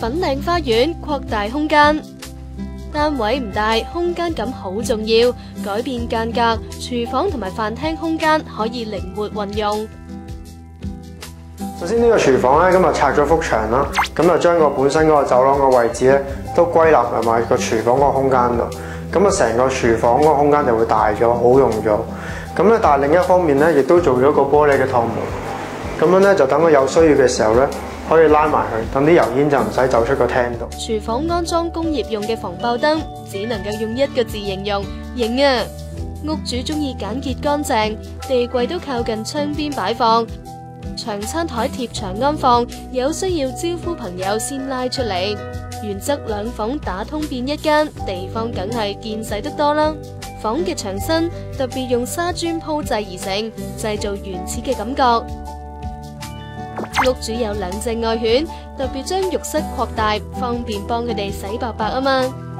粉嶺花園擴大空間，單位唔大，空間感好重要。改變間隔，廚房同埋飯廳空間可以靈活運用。 首先呢個廚房咧，今日拆咗幅牆啦，咁就將個本身嗰個走廊個位置咧，都歸納埋個廚房嗰個空間度。咁啊，成個廚房嗰個空間就會大咗，好用咗。咁咧，但係另一方面咧，亦都做咗個玻璃嘅趟門。咁樣咧，就等佢有需要嘅時候咧，可以拉埋佢，等啲油煙就唔使走出個廳度。 廚房安裝工業用嘅防爆燈，只能夠用一個字形容：型啊！屋主中意簡潔乾淨，地櫃都靠近窗邊擺放，長餐台貼牆安放，有需要招呼朋友先拉出嚟。原則兩房打通變一間，地方梗係見使得多啦。房嘅牆身特別用砂磚鋪製而成，製造原始嘅感覺。屋主有2隻愛犬，特別將浴室擴大，方便幫佢哋洗白白啊嘛。